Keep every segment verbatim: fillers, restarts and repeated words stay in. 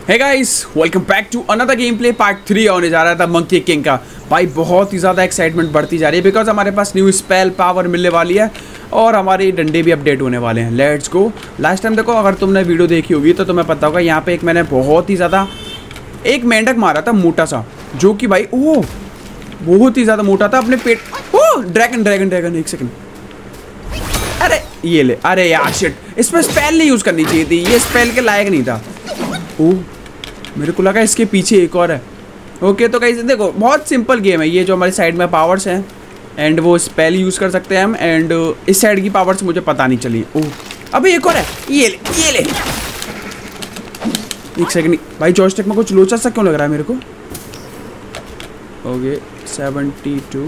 Hey guys, welcome back to another gameplay part three होने जा रहा था मंकी किंग का। भाई बहुत ही ज़्यादा एक्साइटमेंट बढ़ती जा रही है बिकॉज हमारे पास न्यू स्पेल पावर मिलने वाली है और हमारे डंडे भी अपडेट होने वाले हैं। Let's go. लास्ट टाइम देखो, अगर तुमने वीडियो देखी होगी तो तुम्हें पता होगा यहाँ पे एक मैंने बहुत ही ज़्यादा एक मेंढक मारा था मोटा सा, जो कि भाई ओह बहुत ही ज़्यादा मोटा था। अपने पेट ओह ड्रैगन ड्रैगन ड्रैगन एक सेकेंड, अरे ये ले, अरे यार शिट, इसमें स्पेल नहीं यूज़ करनी चाहिए थी, ये स्पेल के लायक नहीं था। ओह मेरे को लगा इसके पीछे एक और है। ओके तो गाइस देखो, बहुत सिंपल गेम है ये। जो हमारी साइड में पावर्स हैं एंड वो स्पेल यूज़ कर सकते हैं हम, एंड इस साइड की पावर्स मुझे पता नहीं चली। ओह अबे एक और है, ये ले ये ले। एक सेकंड भाई, जॉयस्टिक में कुछ लोचा सा क्यों लग रहा है मेरे को। Okay seventy two.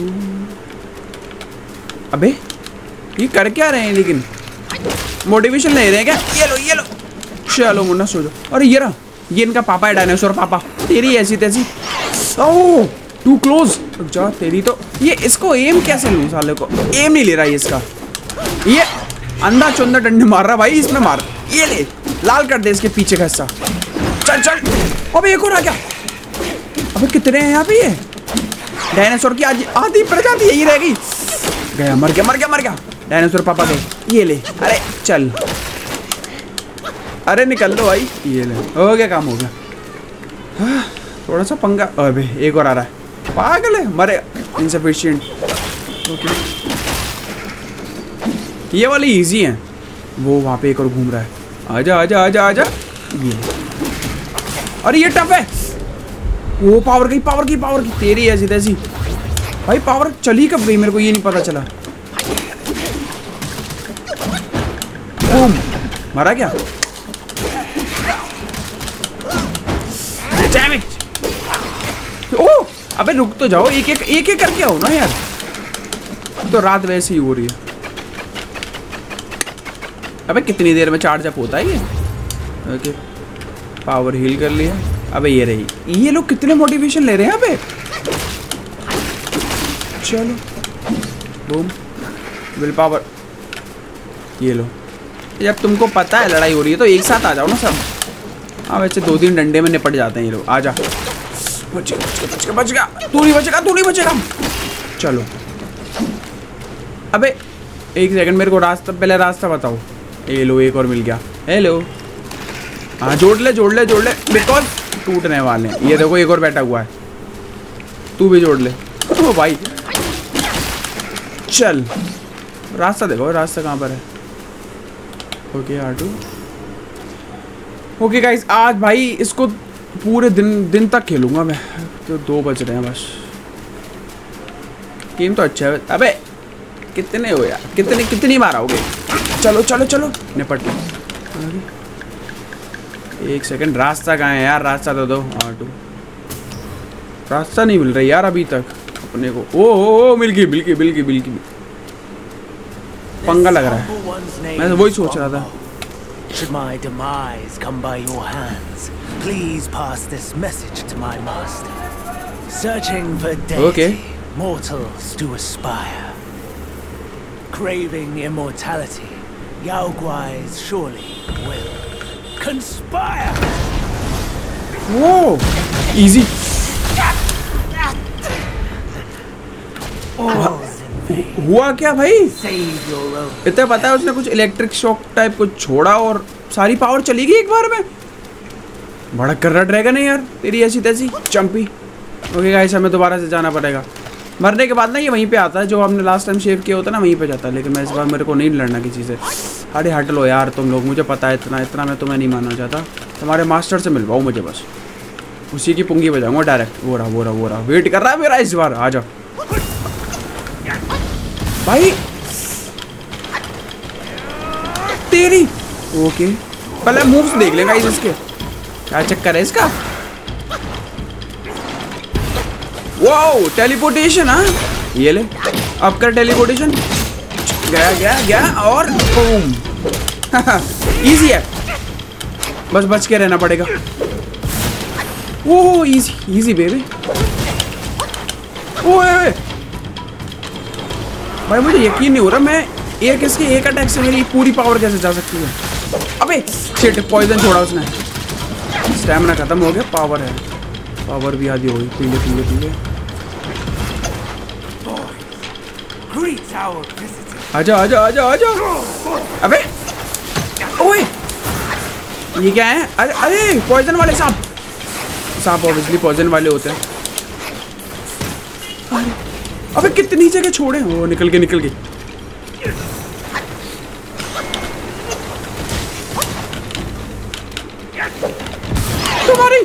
अबे ये कर क्या रहे हैं, लेकिन मोटिवेशन ले रहे हैं क्या। ये लो ये लो, चलो मुन्ना सो जाओ। और ये रहा, ये इनका पापा है, डायनासोर पापा। तेरी ऐसी तैसी, ओह टू क्लोज। रुक जा, तेरी तो ये इसको एम कैसे लूँ, साले को एम नहीं ले रहा है इसका। ये अंधा चुंदा डंडे मार रहा भाई, इसमें मार। ये ले, लाल कर दे इसके पीछे का हिस्सा। चल चल। अबे एक और आ गया। अबे कितने हैं यहाँ पे, ये डायनासोर की आज आधी प्रजाति यही रह गई। गया, मर गया मर गया मर गया डायनासोर पापा के। ये ले, अरे चल, अरे निकल लो भाई। ये ले, हो गया काम, हो गया। हाँ, थोड़ा सा पंगा। अबे एक और आ रहा है, पागल है, मरे इनसफिशिएंट। ओके ये वाली इजी है, वो वहाँ पे एक और घूम रहा है। आजा आजा आजा आजा। ये अरे ये टफ है। वो पावर की पावर की पावर की तेरी ऐसी तैसी। भाई पावर चली कब गई मेरे को ये नहीं पता चला। बूम, मरा क्या। Damn it! ओह अबे रुक तो जाओ, एक एक एक एक करके आओ ना यार। तो रात वैसे ही हो रही है। अबे कितनी देर में चार्ज अप होता है ये। ओके पावर हील कर लिया। अबे ये रही, ये लोग कितने मोटिवेशन ले रहे हैं अबे। चलो बूम, विल पावर। ये लो, जब तुमको पता है लड़ाई हो रही है तो एक साथ आ जाओ ना सब। हाँ वैसे दो तीन डंडे में निपट जाते हैं ये लोग। आजा, बच गया बच गया बच गया। तू नहीं बचेगा तू नहीं बचेगा। चलो अबे एक सेकंड, मेरे को रास्ता, पहले रास्ता बताओ। ये लो एक और मिल गया। हेलो, हाँ जोड़ ले जोड़ ले जोड़ ले, बिकॉज टूटने वाले हैं। ये देखो एक और बैठा हुआ है, तू भी जोड़ ले। ओ भाई चल, रास्ता देखो, रास्ता कहाँ पर है। ओके आटू। ओके गाइस, आज भाई इसको पूरे दिन दिन तक खेलूंगा मैं। तो दो बज रहे हैं बस। गेम तो अच्छा है। अबे कितने हो यार, कितने कितनी बार आओगे। चलो चलो चलो निपट लो। एक सेकंड, रास्ता कहाँ है यार, रास्ता दो दो। आटू रास्ता नहीं मिल रहा यार अभी तक अपने को। ओ ओ, ओ मिल गई मिल गई मिल गई मिल गई। पंगा लग रहा है, मैं तो वही सोच रहा था। Should my demise come by your hands, please pass this message to my master. Searching for deity, okay. Mortals do aspire. Craving immortality, Yao Guais surely will conspire. Whoa, easy. हुआ क्या भाई, इतना पता है उसने कुछ इलेक्ट्रिक शॉक टाइप कुछ छोड़ा और सारी पावर चली गई एक बार में। बड़ा कर रहा ड्रैगन है यार, तेरी ऐसी तैसी चंपी। ओके गाइस, हमें दोबारा से जाना पड़ेगा। मरने के बाद ना ये वहीं पे आता है, जो हमने लास्ट टाइम शेव किया होता है ना, वहीं पे जाता है। लेकिन मैं इस बार, मेरे को नहीं लड़ना किसी से। अरे हट लो यार तुम लोग, मुझे पता है इतना इतना मैं तुम्हें नहीं मानना चाहता। तुम्हारे मास्टर से मिलवाओ मुझे, बस उसी की पुंगी बजाऊंगा डायरेक्ट। वो रहा वो रहा वो रहा, वेट कर रहा है मेरा इस बार। आ जाओ भाई तेरी। ओके पहले मूव्स देख लेगा इसके, क्या चक्कर है इसका। Wow teleportation. हाँ ये ले, अब कर टेलीपोर्टेशन। गया गया गया और बूम। इजी है, बस बच के रहना पड़ेगा। Oh easy easy baby. ओए भाई मुझे यकीन नहीं हो रहा, मैं एक इसके एक अटैक से मेरी पूरी पावर कैसे जा सकती है। अबे शिट, पॉइजन छोड़ा उसने। स्टैमिना खत्म हो गया, पावर है, पावर भी आधी हो गई। पीले पीले पीले आजा आजा आजा आजा। अबे ओए ये क्या है? अरे अरे पॉइजन वाले सांप, सांप ऑब्वियसली पॉइजन वाले होते हैं। अबे कितने नीचे के छोड़े, वो निकल के निकल के। तुम्हारी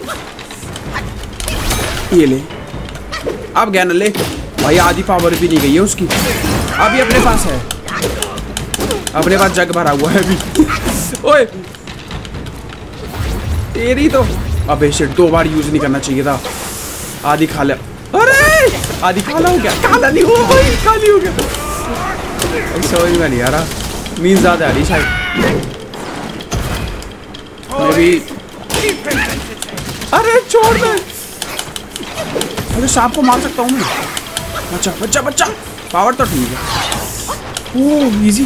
ये ले, अब गया ना ले भाई, आधी पावर भी नहीं गई है उसकी, अभी अपने पास है, अपने पास जग भरा हुआ है अभी। ओए तेरी तो, अबे शिट, दो बार यूज नहीं करना चाहिए था। आधी खा ले, अरे आधी काला हो गया, काला नहीं हो भाई, काली हो गया। समझ में नहीं आ रहा, नींद ज्यादा आ रही शायद। मैं भी, अरे छोड़ दे, अरे सांप को मार सकता हूँ मैं। बच्चा बच्चा बच्चा, पावर तो ठीक है। ओह इजी,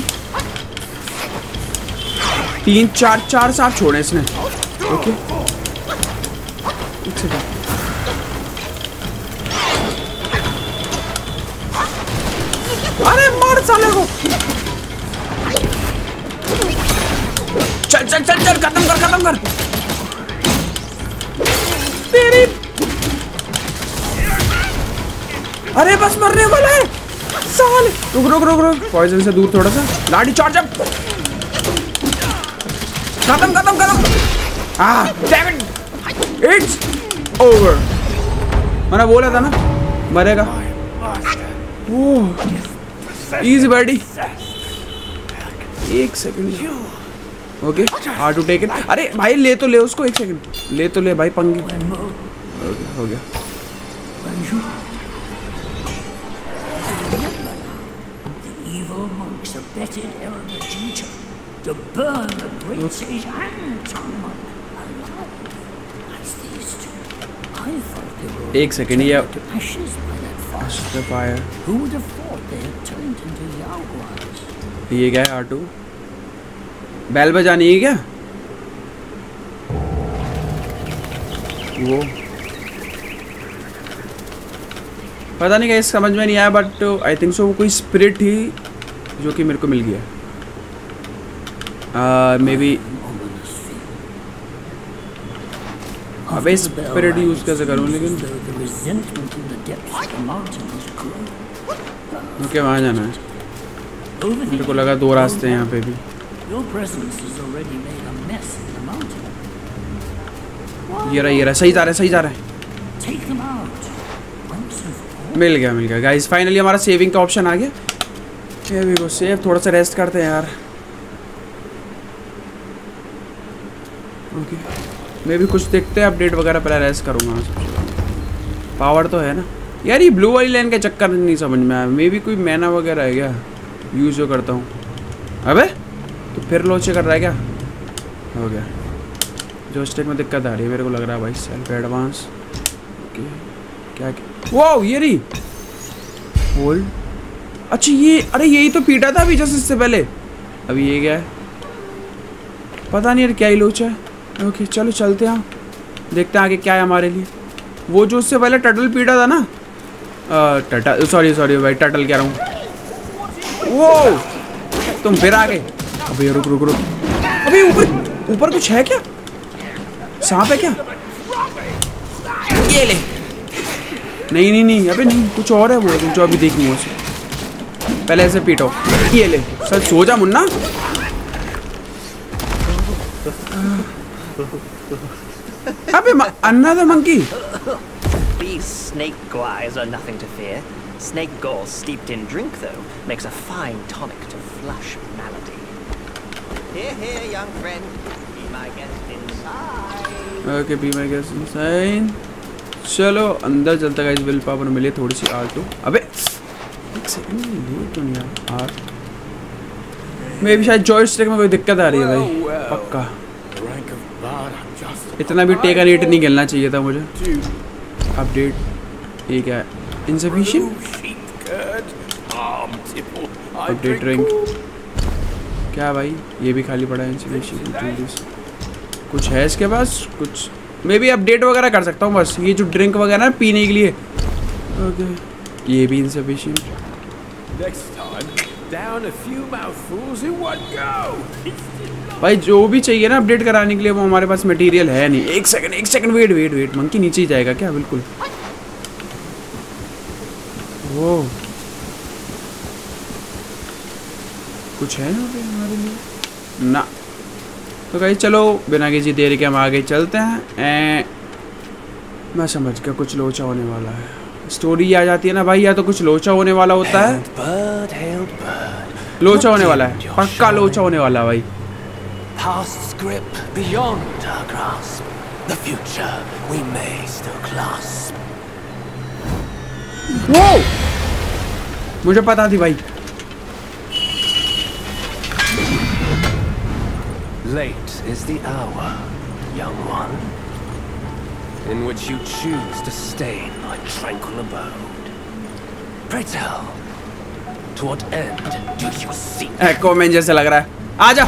तीन चार चार सांप छोड़े इसने। ओके एक सेकंड, अरे मार साले को, चल चल चल चल, खत्म कर खत्म कर तेरी। अरे बस मरने वाला है साले, रुक रुक रुक रुक, पॉइजन से दूर थोड़ा सा, लाठी चार्ज अप, खत्म खत्म खत्म। ah damn it, it's over, मैंने बोला था ना मरेगा। ओह इजी बर्डी, एक second. Okay hard to take it. अरे भाई ले तो ले उसको, एक सेकंड ले तो ले भाई, पंगी ओके हो गया। एक सेकंड, ये फायर ये क्या है? आर टू बैल बजानी है क्या वो? पता नहीं, कैसे समझ में नहीं आया, बट आई थिंक सो वो कोई स्पिरिट ही जो कि मेरे को मिल गया। मे बी, अबे स्पिरिट यूज कैसे करूँ लेकिन? ओके वहाँ जाना है, मेरे को लगा दो रास्ते हैं यहाँ पे भी। ये रहा ये रहा, सही जा रहा है सही जा रहा है। मिल गया मिल गया गाइस, फाइनली हमारा सेविंग का ऑप्शन आ गया। Here we go, सेव, थोड़ा सा रेस्ट करते हैं यार। ओके मैं भी कुछ देखते हैं अपडेट वगैरह, पहले रेस्ट करूँगा। पावर तो है ना यार, ये ब्लू वाली लाइन का चक्कर नहीं समझ में आया। मे भी कोई मैना वगैरह है क्या यूज जो करता हूँ? अबे तो फिर लोचे कर रहा है क्या? हो गया, जो स्टेट में दिक्कत आ रही है मेरे को लग रहा है भाई, सेल्फ एडवांस। ओके क्या क्या, वो ये रही होल्ड। अच्छा ये, अरे यही तो पीटा था अभी जस्ट इससे पहले। अभी ये क्या है पता नहीं यार, क्या ही लोचा है। ओके चलो चलते हैं, देखते हैं आगे क्या है हमारे लिए। वो जो उससे पहले टटल पीटा था ना, टटल सॉरी सॉरी भाई टटल कह रहा हूँ। वो तुम फिर आ गए। अबे रुक रुक रुक, अबे ऊपर ऊपर कुछ है क्या? सांप है क्या? ये ले, नहीं नहीं नहीं अबे नहीं, कुछ और है वो जो अभी देखनी है उसे। पहले ऐसे पीटो, ये ले। सर सो जा मुन्ना। अबे another monkey. These snake eyes are nothing to fear. Snake gall steeped in drink, though, makes a fine tonic to flush malady. Here, here, young friend. Be my guest inside. Okay, be my guest inside. चलो अंदर चलता guys, will power मिले थोड़ी C R to. अबे एक second, ये तो नहीं यार आर, मे भी शायद जॉयस्टिक में कोई दिक्कत आ रही है भाई पक्का। इतना भी टेक रेट नहीं खेलना चाहिए था मुझे। अपडेट ये क्या है? इनसफिशिएंट अपडेट ड्रिंक क्या भाई? ये भी खाली पड़ा है। इनसफिशिएंट कुछ है इसके पास? कुछ मैं भी अपडेट वगैरह कर सकता हूँ बस। ये जो ड्रिंक वगैरह पीने के लिए ओके ये भी इनसफिशिएंट। भाई जो भी चाहिए ना अपडेट कराने के लिए वो हमारे पास मटेरियल है नहीं। एक सेकंड एक second wait wait wait monkey नीचे ही जाएगा क्या? बिल्कुल। वो कुछ है यहाँ पे हमारे लिए ना। तो गाइस चलो बिना किसी देरी के हम आगे चलते हैं। ए, मैं समझ गया कुछ लोचा होने वाला है। स्टोरी आ जाती है ना भाई, या तो कुछ लोचा होने वाला होता है। लोचा होने वाला है, पक्का लोचा होने वाला है भाई। Past's grip beyond our grasp. The future we may still clasp. वो मुझे पता थी भाई। Late is the hour, young one, in which you choose to stain my tranquil abode. Pray tell, to what end do you seek? Aquaman जैसे लग रहा है। आजा।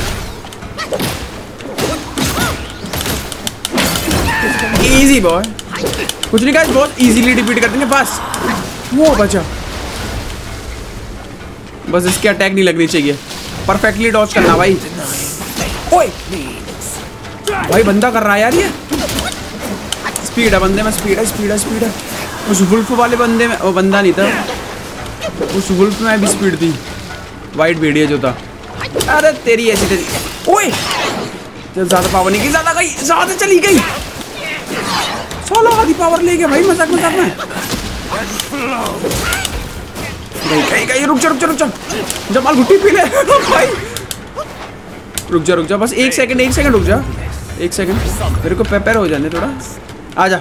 इजी बॉय, कुछ नहीं कहा, बहुत इजीली डिफीट कर देंगे बस। वो बचा, बस इसकी अटैक नहीं लगनी चाहिए। परफेक्टली डॉज करना भाई। ओए भाई बंदा कर रहा है यार, ये स्पीड है बंदे में, स्पीड है स्पीड है स्पीड है। उस वुल्फ वाले बंदे में वो बंदा नहीं था, उस वुल्फ में भी स्पीड थी। वाइट भेड़िया जो था। अरे तेरी ऐसी तेरी। ओए चल ज्यादा पावर नहीं की, ज्यादा गई, ज्यादा चली गई। साला आधी पावर ले गया भाई मजाक मजाक में। गई गई गई। रुक जा रुक जा रुक जा, जमाल घुट्टी पी ले भाई। रुक जा रुक जा बस एक सेकंड एक सेकंड रुक जा एक सेकंड, मेरे को प्रिपेयर हो जाने थोड़ा। आजा,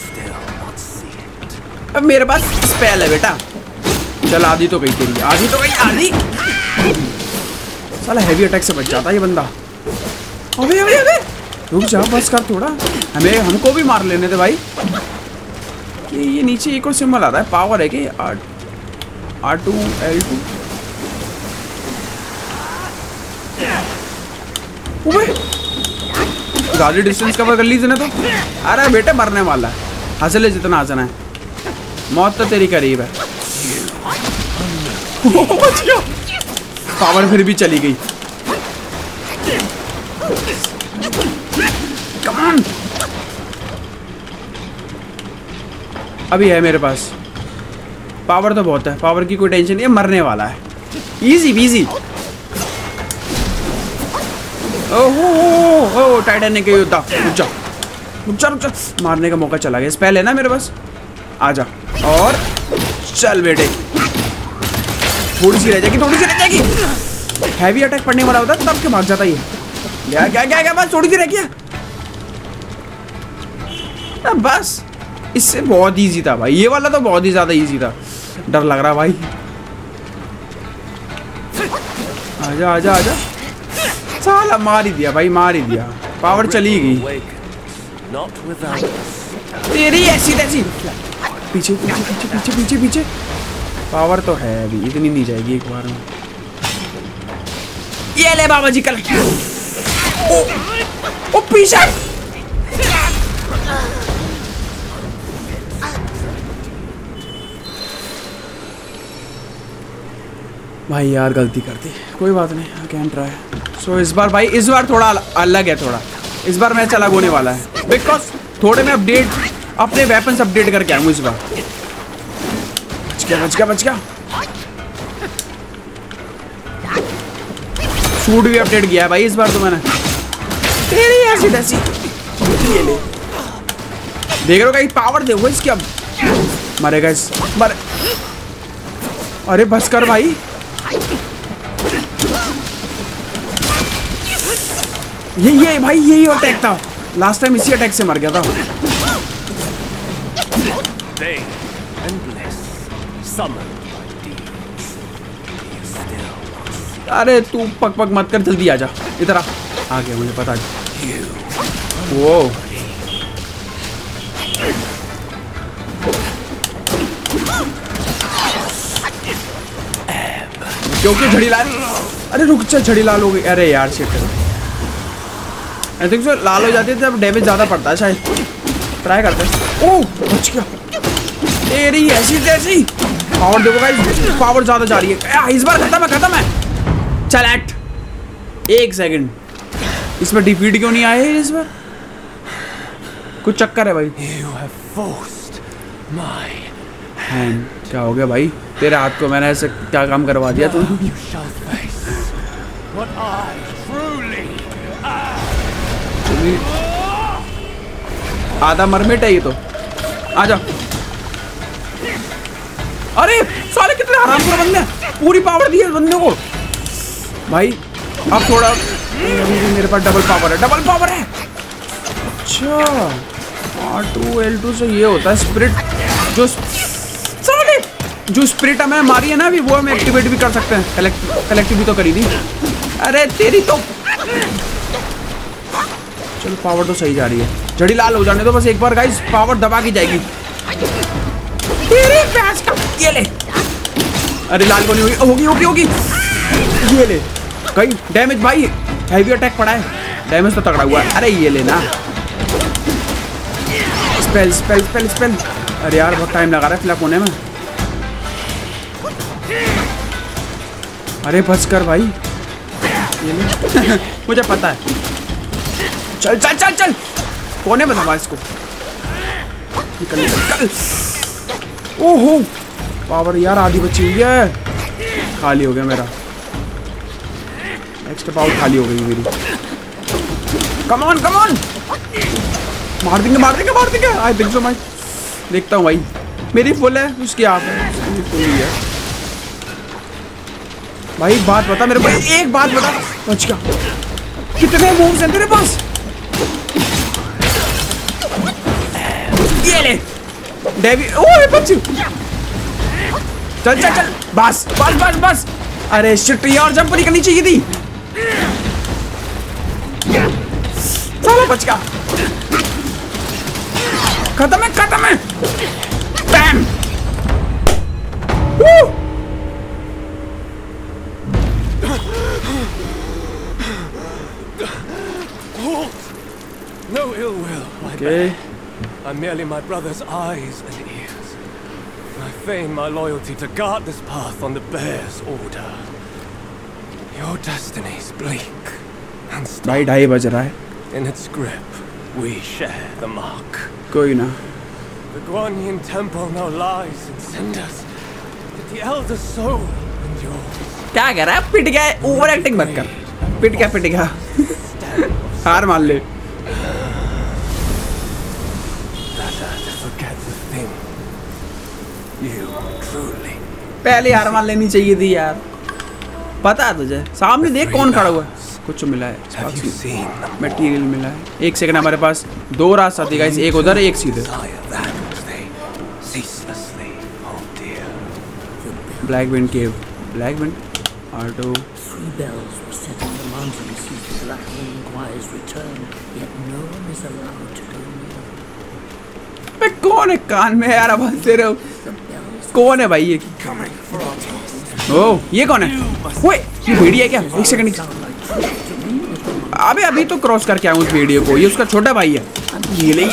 अब मेरे पास स्पेल है बेटा। चल आधी तो गई तेरी, आधी तो गई आधी। साला हैवी अटैक से बच जाता ये बंदा। अबे अबे अबे रुक जा बस कर थोड़ा, हमें हमको भी मार लेने थे भाई। कि ये नीचे एक और सिंबल आता है, पावर है कि R R two L two. ज्यादा डिस्टेंस कवर कर ली तूने तो। अरे बेटे मरने वाला है, हंसले जितना हंसना है, मौत तो तेरी करीब है। पावर फिर भी चली गई। कम ऑन, अभी है मेरे पास पावर तो बहुत है, पावर की कोई टेंशन नहीं है, मरने वाला है। Easy easy. Oh oh Titanic के योद्धा, रुक जा रुक जा रुक जा। मारने का मौका चला गया, स्पेल है ना मेरे पास। आजा और चल बेटे, थोड़ी सी रह जाएगी थोड़ी सी रह जाएगी। हैवी अटैक पड़ने वाला होता है तब के भाग जाता ये। क्या क्या क्या क्या बस थोड़ी सी रह गया बस। इससे बहुत इजी था भाई, ये वाला तो बहुत ही ज्यादा इजी था। डर लग रहा भाई। आजा आजा आजा। साला मार ही दिया भाई, मार ही दिया। पावर चली गई तेरी ऐसी तैसी। पीछे पीछे पीछे पीछे पीछे पीछे। पावर तो है अभी, इतनी नहीं जाएगी एक बार में। ये ले बाबा जी कल। ओ, ओ पीछे। भाई यार गलती कर दी, कोई बात नहीं, आई कैन ट्राई। सो इस बार भाई, इस बार थोड़ा अलग है, थोड़ा इस बार मैच अलग होने वाला है। बिकॉज थोड़े में अपडेट, अपने वेपन्स अपडेट करके आऊँ इस बार। बच गया बच गया बच गया। सूट भी अपडेट किया है भाई इस बार तो मैंने। तेरी ऐसी तैसी। ये ले, देख रहे हो कहीं पावर देखो इसकी। अब मरेगा इस मर। अरे बस कर भाई। ये ये भाई यही अटैक था लास्ट टाइम, इसी अटैक से मर गया था। अरे तू पक पक मत कर, जल्दी आजा इधर आ। आ गया मुझे पता। वो क्योंकि झड़ी लाल। अरे रुक चल, झड़ी लाल हो गई। अरे यार शिट। आई थिंक सो लाल हो जाती है तब डैमेज ज़्यादा पड़ता है शायद। ट्राई करते हैं। ओह बच गया। तेरी ऐसी तैसी पावर देखो गाइस, पावर ज़्यादा जा रही है। इस बार खत्म है खत्म है। चल एट एक सेकंड, इसमें डिफीट क्यों नहीं आए इस बार? कुछ चक्कर है भाई। You have forced my hand. क्या हो गया भाई? तेरे हाथ को मैंने ऐसे क्या काम करवा दिया तू? You shall face what I truly am. आधा मरमिट है ये तो। आजा। अरे साले कितने हरामखोर बंदे हैं, पूरी पावर दी है बंदे को भाई। अब थोड़ा मेरे पास डबल पावर है, डबल पावर है। अच्छा आर टू एल टू से ये होता है स्पिरिट, जो साले जो स्पिरिट हमें मारी है ना अभी, वो हम एक्टिवेट भी कर सकते हैं। कलेक्ट कलेक्टिव भी तो करी थी। अरे तेरी तो चलो पावर तो सही जा रही है। जड़ी लाल हो जाने तो बस एक बार गाइस, पावर दबा की जाएगी। तेरी भैंस का ये ले। अरे लाल को नहीं हुई, होगी होगी होगी। ये ले कहीं डैमेज भाई, हैवी अटैक पड़ा है, डैमेज तो तगड़ा हुआ है। अरे ये ले ना, स्पेल स्पेल स्पेल स्पेल। अरे यार बहुत टाइम लगा रहा है फ्लैप होने में। अरे बच कर भाई, ये ले। मुझे पता है। चल चल चल चल, कोने में दबा इसको। निकल निकल। ओहो पावर यार आधी बची हुई है। खाली हो गया मेरा, नेक्स्ट पावर खाली हो गई मेरी। कम ऑन कम ऑन, मार देंगे मार देंगे मार देंगे। आई थिंक सो मैं देखता हूँ भाई, मेरी फुल है उसकी आप है, फुल ही है भाई। बात बता मेरे को, एक बात बता। बच गया। कितने मूव्स हैं तेरे पास? ये ले डेवी। ओए बच। चल चल चल बस बस बस बस। अरे शिट, ये और जंप नहीं करनी चाहिए थी। चलो बच गया। खत्म है खत्म है। बैम। No ill will, my Okay. man. I'm merely my brother's eyes and ears. I feign my loyalty to guard this path on the bear's order. Your destiny's bleak and stark. भाई ढाई बज रहा है। In its grip, we share the mark. कोई ना। The Guanyin temple now lies in cinders, but the elder soul endures. क्या कह रहा है? पिट गया। ओवर एक्टिंग मत कर। पिट गया पिट गया। हार मान ले। पहले हार मान लेनी चाहिए थी यार। पता है तुझे? सामने देख कौन खड़ा हुआ है। कुछ मिला है, मटेरियल मिला है। एक सेकंड, हमारे पास दो रास्ता थी गाइस, एक उधर एक सीधे। Black wind cave, black wind auto. कौन है कान में यार आवाज दे रहे हो? कौन है भाई ये? ओ ये कौन है? ओए ये भेड़िया है क्या? एक सेकंड। अबे अभी तो क्रॉस करके आया उस भेड़िए को, ये उसका छोटा भाई है। ये ले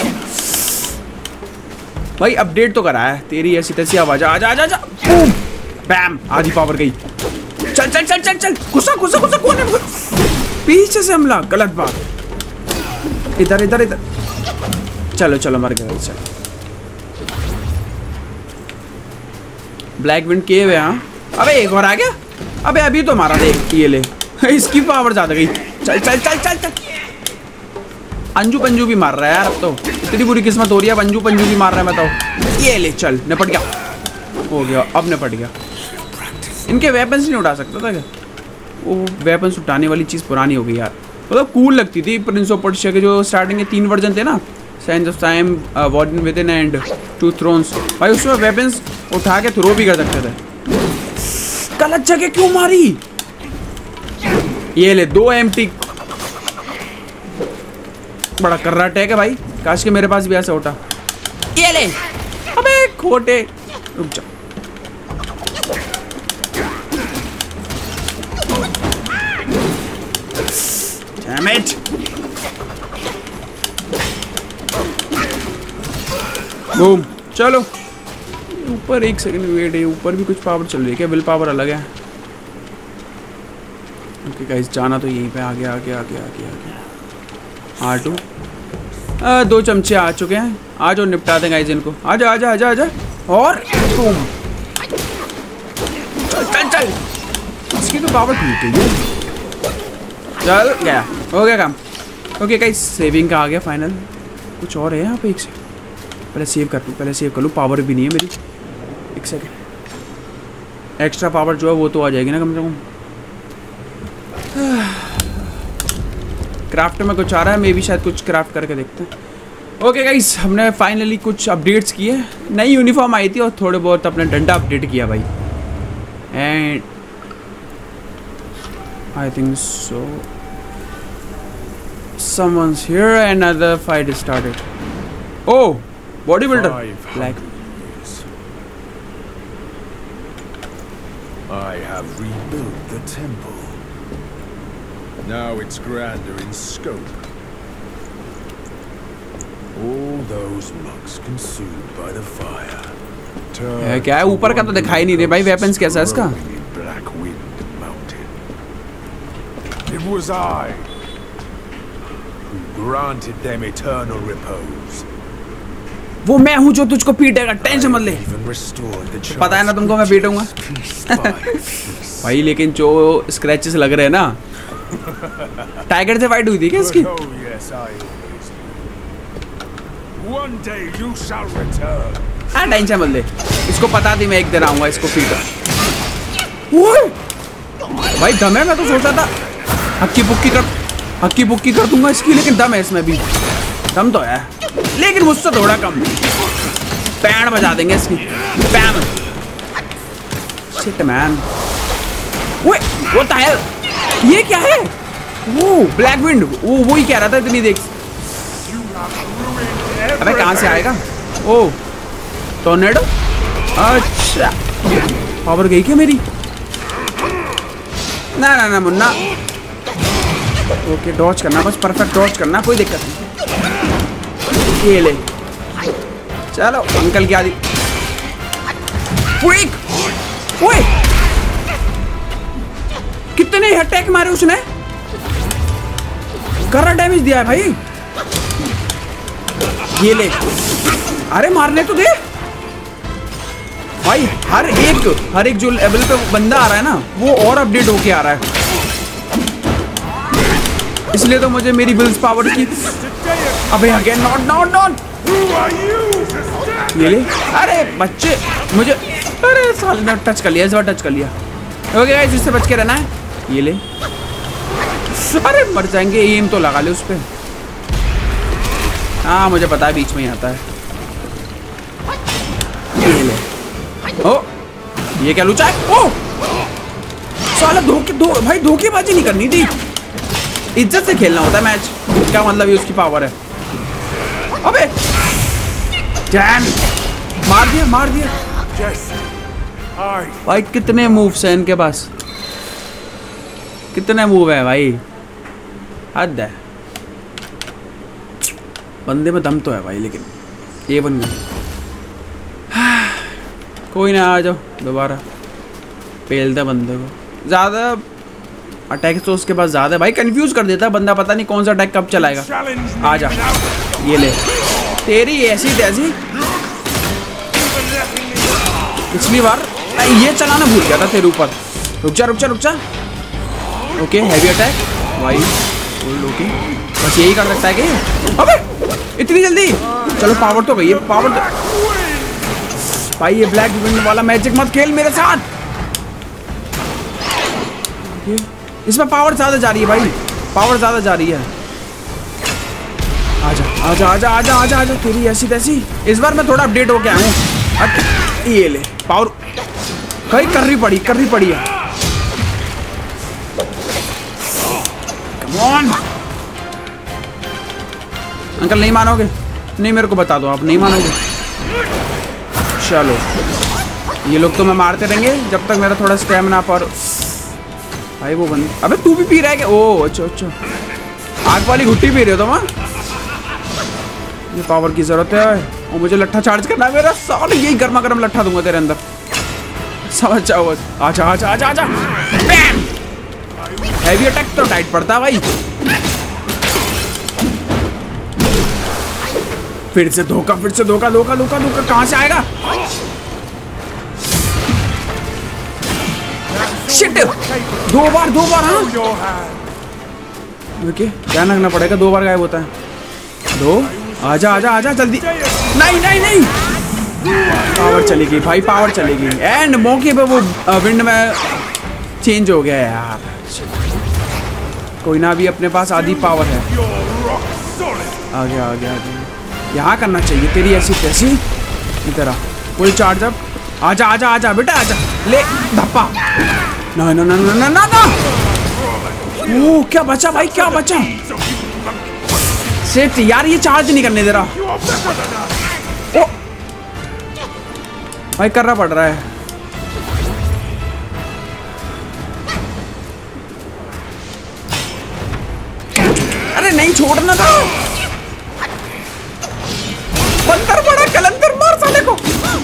भाई, अपडेट तो करा है। तेरी ऐसी तैसी आवाज। आजा आजा आजा। बैम, आधी पावर गई। चल चल चल चल चल। गुस्सा गुस्सा गुस्सा। कौन है? पीछे से हमला, गलत बात। इधर इधर इधर। चलो चलो मर गए। चलो ब्लैक विंड केव है। हाँ अबे एक और आ गया। अबे अभी तो मारा देख। ये ले, इसकी पावर ज्यादा गई। चल चल चल चल चल। अंजू पंजू भी मार रहा है यार अब तो। इतनी बुरी किस्मत हो रही है, अंजू पंजू भी मार रहा है। मैं तो ये ले, चल निपट गया। हो गया, अब निपट गया। इनके वेपन्स नहीं उठा सकता था क्या? वो वेपन्स उठाने वाली चीज़ पुरानी हो गई यार। मतलब कूल लगती थी प्रिंस ऑफ पर्शिया के जो स्टार्टिंग के तीन वर्जन थे ना, science of time, warden within and two thrones. भाई उसमें वेपन्स उठा के थ्रो भी कर सकते थे। गलत जगह क्यों मारी? ये ले दो एम्प्टी। बड़ा कर्रा अटैक है भाई। काश के मेरे पास भी ऐसा होता। ये ले। अबे खोटे, रुक जा। Damn it! बूम, चलो ऊपर एक सेकंड वेट है, ऊपर भी कुछ पावर चल रही है क्या? विल पावर अलग है। ओके गाइस, जाना तो यहीं पे, आगे आगे आगे आगे आगे। आर टू, दो चमचे आ चुके हैं, आ जाओ निपटा दें गाइस इनको। आजा आजा आजा आजा और बूम, चल चल, इसकी तो पावर ठीक है, चल गया, हो गया काम। ओके गाइस, सेविंग का आ गया फाइनल। कुछ और है यहाँ पे, एक से पहले सेव कर लूँ, पहले सेव कर लूँ, पावर भी नहीं है मेरी। एक सेकेंड, एक्स्ट्रा पावर जो है वो तो आ जाएगी ना कम से कम। क्राफ्ट में कुछ आ रहा है, मे भी शायद कुछ क्राफ्ट करके देखते हैं। ओके गाइस, हमने फाइनली कुछ अपडेट्स किए, नई यूनिफॉर्म आई थी और थोड़े बहुत अपने डंडा अपडेट किया भाई। And I think so someone's here, another fight is started. Oh, bodybuilder. Black. I have rebuilt the temple. Now it's grander in scope. All those monks consumed by the fire. है क्या है? ऊपर का तो दिखाई नहीं दे भाई, वेपन्स कैसा है इसका? Black Wind Mountain. It was I who granted them eternal repose. वो मैं हूँ जो तुझको पीटेगा, टेंशन मत ले। पता है ना तुमको मैं पीटूंगा। भाई लेकिन जो स्क्रैचेस लग रहे हैं ना, टाइगर से फाइट हुई थी क्या इसकी? हाँ टेंशन मत ले, इसको पता थी मैं एक दिन आऊंगा इसको पीटा। भाई दम है, मैं तो सोचा था हक्की पुक्की कर हक्की पुक्की कर दूंगा इसकी, लेकिन दम है इसमें भी, दम तो है लेकिन मुझसे थोड़ा कम। पैंड बजा देंगे इसकी, पैन। शिट मैन, वो वो टायर, ये क्या है? वो ब्लैक विंड, वो वो ही कह रहा था इतनी देख। अबे कहाँ से आएगा? ओ टोर्नेडो, अच्छा पावर गई क्या मेरी? ना ना ना मुन्ना, ओके डॉज करना, बस परफेक्ट डॉज करना, कोई दिक्कत नहीं। ये ले, चलो अंकल की आदि। क्विक, ओए कितने अटैक मारे उसने, कर डैमेज दिया है भाई। ये ले, अरे मारने तो दे भाई। हर एक हर एक जो लेवल पे बंदा आ रहा है ना, वो और अपडेट होके आ रहा है, इसलिए तो मुझे मेरी बिल्स पावर की। अबे अगेन नॉट नॉट नॉट, ये ले। अरे बच्चे मुझे, अरे साले ने टच कर लिया, इस बार टच कर लिया। ओके गाइस, इससे बच के रहना है। ये ले, अरे मर जाएंगे, एम तो लगा ले उस पे। हाँ मुझे पता है बीच में ही आता है। ये ले, ओ ये क्या लूचा है? ओ साला धोखे धो भाई, धोखेबाजी नहीं करनी थी, इज्जत से खेलना होता है मैच। क्या मतलब ये उसकी पावर है? अबे डैम, मार दिया मार दिया भाई। कितने मूव्स हैं इनके पास, कितने मूव है भाई, हद है। बंदे में दम तो है भाई, लेकिन ए वन में कोई ना, आ जाओ दोबारा पेलते बंदे को। ज़्यादा अटैक तो उसके पास ज़्यादा है भाई, कंफ्यूज कर देता है बंदा, पता नहीं कौन सा अटैक कब चलाएगा। आ जा, ये ले, तेरी ऐसी तैसी। पिछली बार ये चलाना भूल गया था तेरे ऊपर। रुक जा रुक जा रुक जा। ओके हैवी अटैक भाई, ओके बस यही कर सकता है कि। अबे इतनी जल्दी, चलो पावर तो गई है, पावर तो भाई। ये ब्लैक विंड वाला मैजिक मत खेल मेरे साथ, इसमें पावर ज्यादा जा रही है भाई, पावर ज्यादा जा रही है। आजा आजा आजा आजा आजा आजा, तेरी ऐसी तैसी। इस बार मैं थोड़ा अपडेट होके आया हूँ। ये ले पावर, कहीं करनी पड़ी करनी पड़ी है। कम ऑन अंकल, नहीं मानोगे? नहीं मेरे को बता दो, आप नहीं मानोगे। चलो ये लोग तो मैं मारते रहेंगे जब तक मेरा थोड़ा स्टैमिना पर। भाई वो बंद, अबे तू भी पी रहा है क्या? ओ अच्छा अच्छा, आग वाली घुट्टी पी रहे हो तुम? ये पावर की जरूरत है और मुझे लट्ठा चार्ज करना है मेरा। साल यही गर्मा गर्म लट्ठा दूंगा तेरे अंदर, समझ जाओ बस। आजा आजा आजा आजा। बैम। हैवी अटैक तो टाइट पड़ता है भाई। फिर से धोखा, फिर से धोखा, धोखा धोखा धोखा। कहां से आएगा? शिट, दो बार दो बार। हाँ ओके, क्या लगना पड़ेगा? दो बार गायब होता है। दो। आजा आजा आजा जल्दी। नहीं नहीं नहीं, पावर चलेगी भाई, पावर चलेगी। एंड मौके पे वो विंड में चेंज हो गया यार। कोई ना, भी अपने पास आधी पावर है। आ गया आ गया आ गया। यहाँ करना चाहिए तेरी ऐसी तैसी। इधर आ, फुल चार्ज अप। आजा आजा आजा बेटा आजा। ले धप्पा। ना ना ना ना ना ना ना। ओ क्या बचा भाई, क्या बचा? सेट यार, ये चार्ज नहीं करने दे रहा। ओ भाई, करना पड़ रहा है। अरे नहीं, छोड़ना था। बंदर बड़ा कलंदर, मार साले को।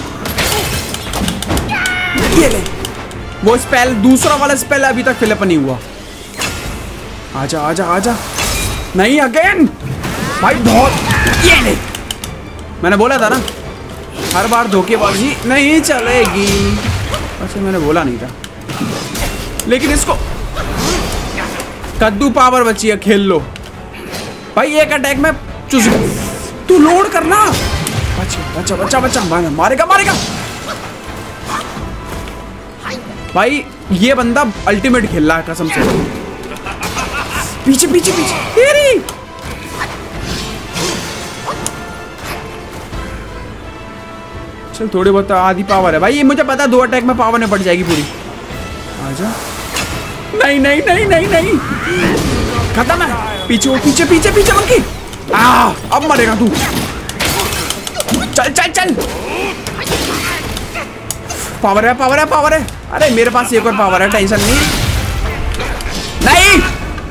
ये ले, वो स्पेल, दूसरा वाला स्पेल अभी तक फिलअप नहीं हुआ। आजा आजा आजा। नहीं, अगेन भाई बहुत। ये ले, मैंने बोला था ना, हर बार धोखेबाजी नहीं चलेगी। वैसे मैंने बोला नहीं था, लेकिन इसको कद्दू पावर बची है, खेल लो भाई। एक अटैक में चुस। तू लोड करना। अच्छा अच्छा बच्चा बच्चा, मारेगा मारेगा भाई। ये बंदा अल्टीमेट खेल रहा है कसम से। पीछे पीछे पीछे तेरी। चल थोड़ी बहुत आधी पावर है भाई। ये मुझे पता है, दो अटैक में पावर में पड़ जाएगी पूरी। आजा। नहीं नहीं नहीं नहीं नहीं, खत्म है। पीछे पीछे पीछे पीछे मंकी। आ, अब मरेगा तू। चल चल चल। पावर है पावर है पावर है। अरे मेरे पास एक और पावर है, टेंशन नहीं। नहीं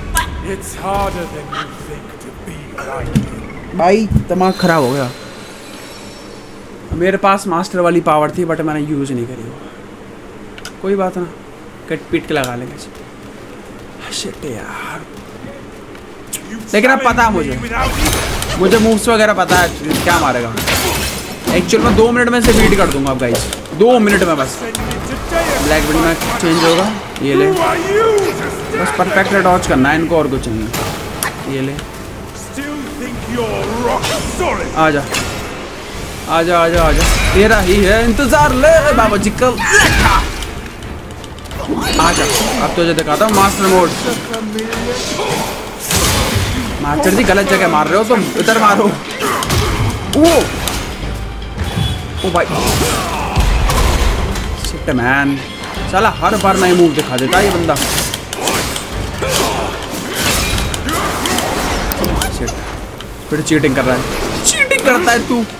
भाई, दिमाग खराब हो गया। मेरे पास मास्टर वाली पावर थी, बट मैंने यूज नहीं करी वो। कोई बात ना, कट पीट के लगा लेंगे। शिट यार, लेकिन अब पता है मुझे मुझे मूव्स वगैरह पता है क्या मारेगा। एक्चुअल में दो मिनट में से बीट कर दूंगा अब गाइस, दो मिनट में बस। ब्लैक विंड में चेंज होगा। ये ले, बस परफेक्ट डॉज करना है इनको, और कुछ नहीं। ये ले, आजा आजा आजा आजा, तेरा ही है इंतजार। ले बाबा जी कल आजा। अब तुझे दिखाता हूँ मास्टर मोड। मास्टर जी गलत जगह मार रहे हो तुम, इधर मारो। ओ ओ भाई, शिट मैन, साला हर बार नए मूव दिखा देता है ये बंदा। शिट, फिर चीटिंग कर रहा है। चीटिंग करता है तू।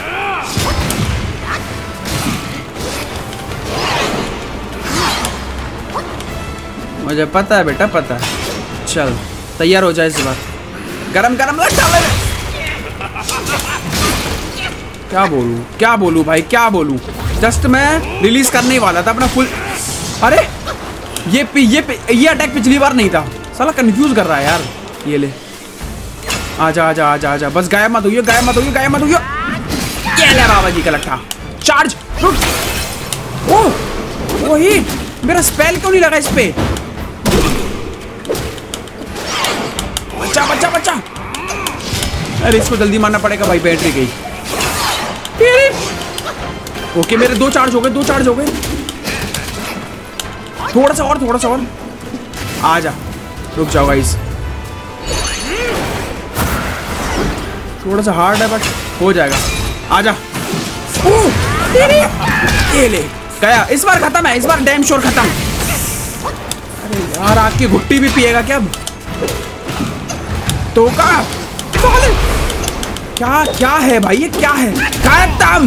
मुझे पता है बेटा, पता है। चल तैयार हो जाए इस बार। गरम गरम लग डाले। क्या बोलूं क्या बोलूं भाई, क्या बोलूं। जस्ट मैं रिलीज करने ही वाला था अपना फुल। अरे ये ये ये अटैक पिछली बार नहीं था। साला कंफ्यूज कर रहा है यार। ये ले, आजा आजा आजा आजा, बस गायब मत होइए, गायब मत होइए, गायब मत होइए। ये ले बाबा जी का लट्ठा। चार्ज। ओह वही, मेरा स्पेल क्यों नहीं लगा इस पे? बच्चा बच्चा बच्चा। अरे इसको जल्दी मारना पड़ेगा भाई, बैटरी गई। ओके, मेरे दो चार्ज हो गए, दो चार्ज हो गए। थोड़ा सा और, थोड़ा सा और। आजा, रुक जाओ गाइस। थोड़ा सा हार्ड है बट हो जाएगा। आजा। ये ले गया। इस बार खत्म है, इस बार डैम श्योर खत्म। अरे यार, आग की घुट्टी भी पिएगा क्या? तो का क्या क्या है भाई, ये क्या है? खत्म।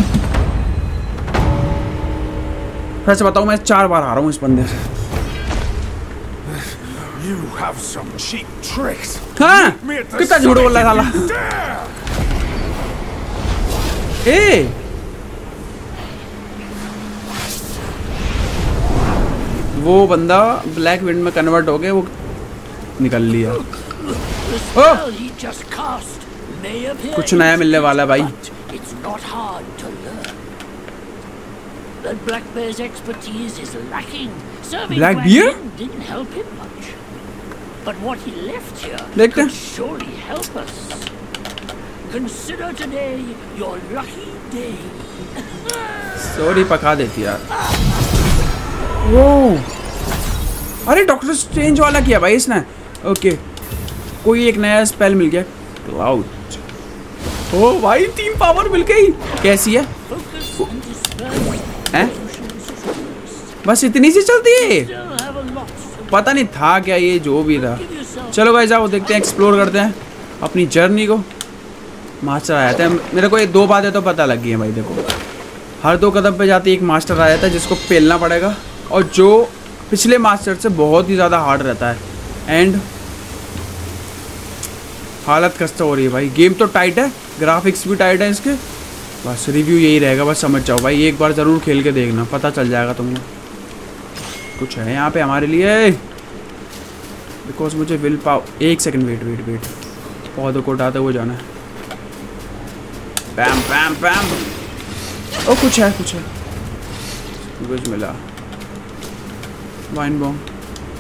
फिर से बताऊं, मैं चार बार आ रहा हूं इस बंदे से। You have some cheap tricks. हाँ कितना झूठ बोल रहा है साला। ए वो बंदा ब्लैक विंड में कन्वर्ट हो गया, वो निकल लिया। ओ कुछ नया मिलने वाला भाई। ब्लैक बियर देखते हैं। सॉरी पका देती यार। वो अरे डॉक्टर स्ट्रेंज वाला किया भाई इसने। ओके कोई एक नया स्पेल मिल गया, क्लाउड। ओ भाई तीन पावर मिल गई। कैसी है? हैं? बस इतनी सी चलती है? पता नहीं था क्या ये, जो भी था। चलो भाई जाओ देखते हैं, एक्सप्लोर करते हैं अपनी जर्नी को। मास्टर आ जाता है। मेरे को ये दो बातें तो पता लग गई हैं भाई। देखो हर दो कदम पे जाते एक मास्टर आ जाता है जिसको पेलना पड़ेगा, और जो पिछले मास्टर से बहुत ही ज़्यादा हार्ड रहता है। एंड हालत खस्ता हो रही है भाई। गेम तो टाइट है, ग्राफिक्स भी टाइट है इसके। बस रिव्यू यही रहेगा, बस समझ जाओ भाई। एक बार ज़रूर खेल के देखना, पता चल जाएगा तुमको। कुछ है यहाँ पे हमारे लिए, बिकॉज मुझे विल पावर। एक सेकंड वेट वेट वेट पौधों को उठाते हुए जाना है। पैम पैम पैम। ओ कुछ है कुछ है कुछ मिला। Wine bomb.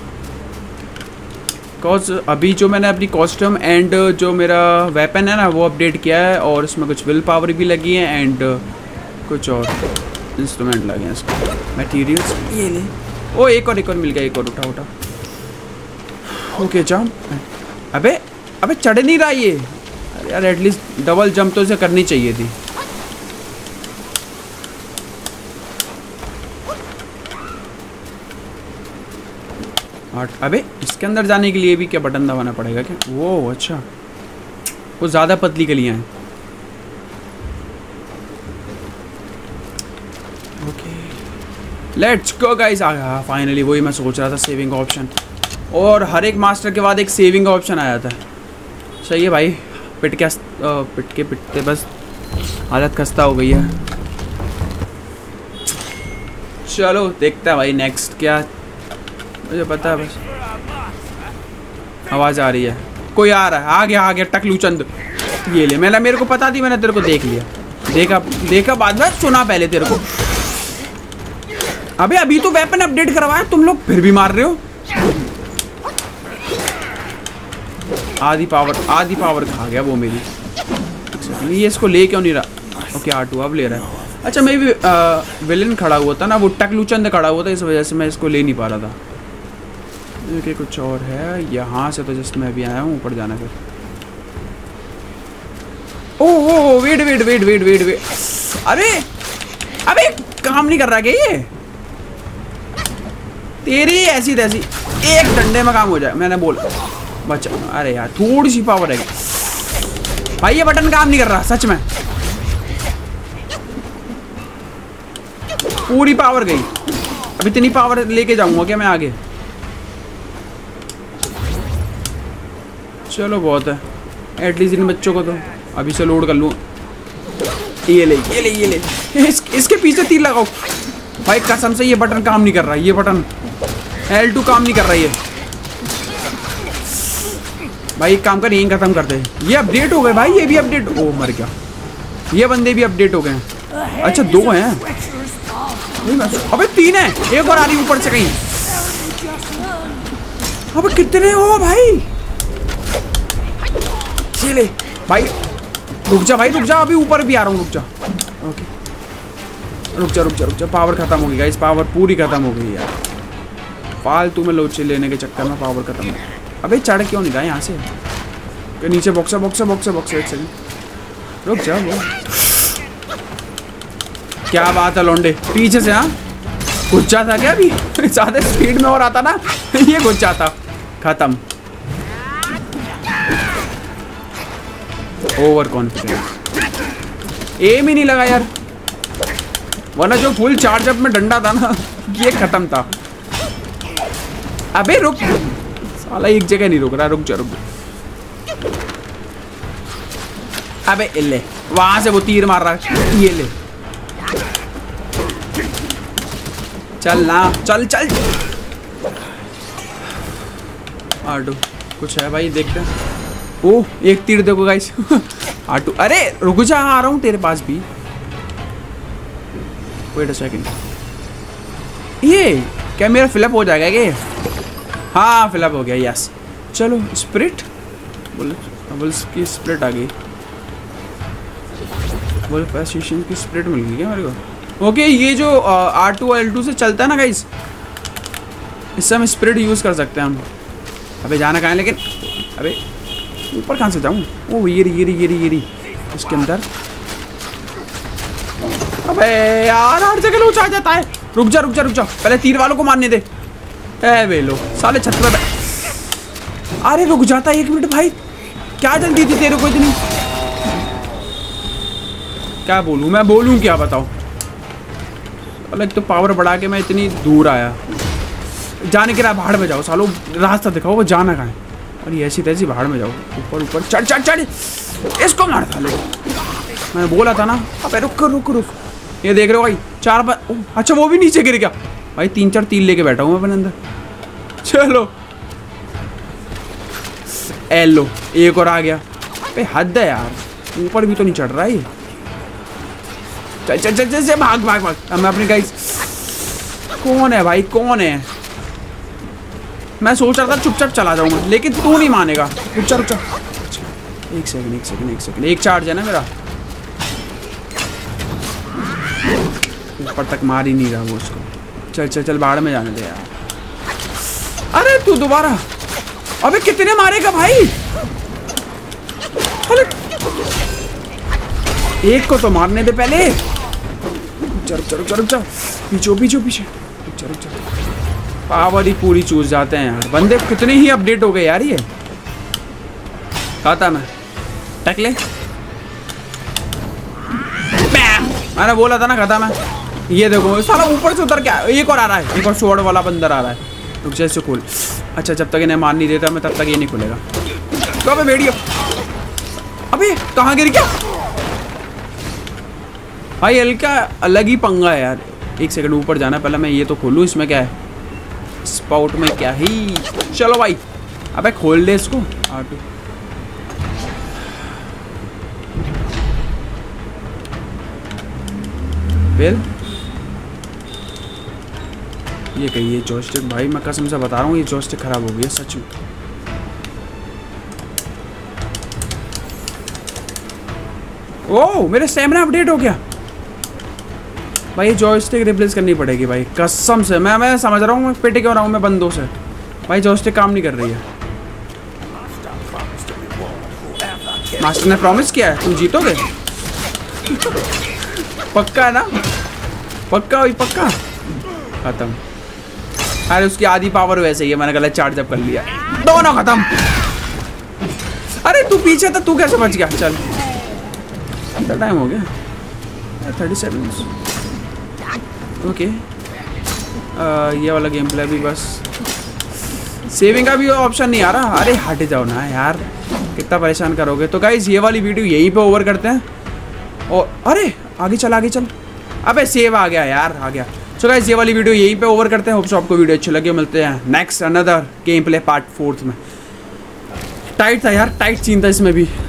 कॉज अभी जो मैंने अपनी कॉस्ट्यूम एंड जो मेरा वेपन है ना वो अपडेट किया है, और इसमें कुछ विल पावर भी लगी है एंड कुछ और इंस्ट्रूमेंट लगे हैं इसमें। मटेरियल्स ये ले। ओ एक और एक और मिल गया। एक और उठा उठा। Okay jump. अबे अबे चढ़ नहीं रहा ये। अरे यार एटलीस्ट डबल जंप तो इसे करनी चाहिए थी। अबे इसके अंदर जाने के लिए भी क्या बटन दबाना पड़ेगा क्या? वो अच्छा वो ज़्यादा पतली गलियाँ हैं। Okay let's go guys. आ गया फाइनली। वही मैं सोच रहा था, सेविंग ऑप्शन। और हर एक मास्टर के बाद एक सेविंग ऑप्शन आया था। सही है भाई। पिट के पिट के पिटते बस हालत खस्ता हो गई है। चलो देखते हैं भाई नेक्स्ट क्या। मुझे पता है बस आवाज़ आ रही है, कोई आ रहा है। आ गया आ गया टकलू चंद। ये ले। मैंने मेरे को पता थी, मैंने तेरे को देख लिया। देखा देखा बाद में, सुना पहले तेरे को। अबे अभी तो वेपन अपडेट करवाया, तुम लोग फिर भी मार रहे हो। आधी पावर आधी पावर खा गया वो मेरी। ये इसको ले क्यों नहीं रहा? ओके आर टू अब ले रहा है। अच्छा मैं भी विलन खड़ा हुआ था ना, वो टकलू चंद खड़ा हुआ था, इस वजह से मैं इसको ले नहीं पा रहा था। कि कुछ और है यहाँ से, तो जस्ट मैं अभी आया हूँ। ऊपर जाना फिर। Oh oh wait wait wait wait wait wait. अरे अबे काम नहीं कर रहा क्या ये? तेरी ऐसी तैसी एक डंडे में काम हो जाए। मैंने बोला बच्चा। अरे यार थोड़ी सी पावर है भाई, ये बटन काम नहीं कर रहा सच में। पूरी पावर गई। अब इतनी पावर लेके जाऊंगा क्या मैं आगे? चलो बहुत है। एटलीस्ट इन बच्चों को तो अभी से लोड कर लूँ। ये ले ये ले ये ले। इस, इसके पीछे तीर लगाओ भाई। कसम से ये बटन काम नहीं कर रहा। ये बटन एल टू काम नहीं कर रहा ये भाई। एक काम कर, यहीं खत्म कर दे। ये अपडेट हो गए भाई, ये भी अपडेट। ओ मर गया। ये बंदे भी अपडेट हो गए। अच्छा दो हैं। अबे तीन है, एक और आ रही ऊपर से कहीं। अबे कितने हो भाई? ले भाई रुक जा भाई रुक जा, अभी ऊपर भी आ रहा हूँ। रुक जा। ओके रुक जा रुक जा रुक जा। पावर खत्म हो गई गाइस, पावर पूरी खत्म हो गई यार। फालतू में लोचे लेने के चक्कर में पावर खत्म हो गई। अबे चढ़ क्यों नहीं रहा यहाँ से? नीचे बॉक्सर बॉक्सर बॉक्सर बॉक्सर। एक सेकंड रुक जा। वो क्या बात है लौंडे, पीछे से। हाँ गुच्चा था क्या अभी? ज्यादा स्पीड में और आता ना ये गुच्चा था। खत्म। Over confidence. एम ही नहीं लगा यार, वरना जो फुल चार्ज अप में डंडा था ना ये खत्म था। अबे रुक साला एक जगह नहीं रुक रहा, रुक जा रुक जा। अबे ले, वहां से वो तीर मार रहा है, ये ले, चल ना, चल चल। आटू कुछ है भाई, देखते हैं। ओह एक तीर देखो गाइस। आटू अरे रुक जा, आ रहा हूँ तेरे पास भी। वेट अ सेकंड, ये क्या मेरा फिलअप हो जाएगा क्या? हाँ फिलअप हो गया, यस। चलो स्प्रिट बोल, बबल्स की स्प्रिट आ गई। बोल पैसिशन की स्प्रिट मिल गई क्या मेरे को? ओके ये जो आर टू एल टू से चलता है ना गाइस, इससे हम स्प्रिट यूज़ कर सकते हैं हम। अबे जाना कहाँ है लेकिन? अबे ऊपर कहाँ से जाऊँ? ओह ये रही ये रही ये रही ये रही इसके अंदर। अबे यार हर जगह लूच आ जाता है। रुक जा रुक जा रुक जा, पहले तीर वालों को मारने दे। ए वे लो साले छत पे। अरे रुक जाता है एक मिनट भाई, क्या जल्दी थी तेरे को इतनी? क्या बोलूँ मैं, बोलूँ क्या बताओ? अलग तो पावर बढ़ा के मैं इतनी दूर आया। जाने के रहा भाड़ में जाओ सालो, रास्ता दिखाओ वो जाना कहाँ है। और ये ऐसी तैसी भाड़ में जाओ, ऊपर ऊपर चढ़ चढ़ चढ़, इसको मार साले। मैंने बोला था ना। अबे रुक रुक रुक, ये देख रहे हो भाई चार बार। अच्छा वो भी नीचे गिर गया भाई, तीन चार तीन लेके बैठा हूँ मैं अपने अंदर। चलो एलो एक और आ गया। अबे हद है यार, ऊपर भी तो नहीं चढ़ रहा है ये। चल चल चल चल भाग भाग भाग। अब मैं अपनी गाइस, कौन है भाई कौन है? मैं सोच रहा था चुपचाप चला जाऊंगा, लेकिन तू नहीं मानेगा। रुक जा रुक जा, एक सेकंड एक सेकंड एक सेकंड, एक चार्ज है ना मेरा। ऊपर तक मार ही नहीं रहा वो उसको। चल चल चल बाढ़ में जाने दे यार। अरे तू दोबारा, अबे कितने मारेगा भाई? अरे एक को तो मारने दे पहले। चल चल चल चल, पीछे पीछे पीछे, चल चल। पावर ही पूरी चूस जाते हैं यार बंदे। कितने ही अपडेट हो गए यार ये। खाता मैं टकले, मैंने बोला था ना खाता मैं। ये देखो साला ऊपर से उतर क्या, एक और आ रहा है, एक और शॉर्ट वाला बंदर आ रहा है। रुक जा इससे खोल। अच्छा जब तक इन्हें मार नहीं देता मैं तब तक ये नहीं खुलेगा। तो अबे भेड़िया, अबे कहाँ गिर गया भाई? एल का अलग ही पंगा है यार। एक सेकंड ऊपर जाना पहले, मैं ये तो खोलूँ। इसमें क्या है? स्पाउट में क्या ही। चलो भाई अबे खोल दे इसको। आटू वेल ये कही ये जॉयस्टिक भाई, मैं कसम से बता रहा हूँ ये जॉयस्टिक खराब हो गई है सच में। ओह मेरे स्टैमिना अपडेट हो गया भाई। जॉयस्टिक रिप्लेस करनी पड़ेगी भाई कसम से। मैं मैं समझ रहा हूँ मैं पिट क्यों रहा हूँ मैं बंदों से भाई। जॉयस्टिक काम नहीं कर रही है। मास्टर ने प्रॉमिस किया है तुम जीतोगे। पक्का है ना? पक्का वही पक्का। खत्म। अरे उसकी आधी पावर वैसे ही है, मैंने गलत चार्ज अप कर लिया। दोनों खत्म। अरे तू पीछे था, तू कैसे बच गया? चल कितना टाइम हो गया? Thirty seven. ओके ये वाला गेम प्ले भी बस। सेविंग का भी ऑप्शन नहीं आ रहा। अरे हट जाओ ना यार, कितना परेशान करोगे। तो गाइस ये वाली वीडियो यहीं पे ओवर करते हैं। और अरे आगे चल आगे चल। अबे सेव आ गया यार, आ गया। सो गाइस ये वाली वीडियो यहीं पे ओवर करते हैं। होप सो आपको वीडियो अच्छी लगी। मिलते हैं next another gameplay part fourth में। टाइट था यार, टाइट सीन था इसमें भी।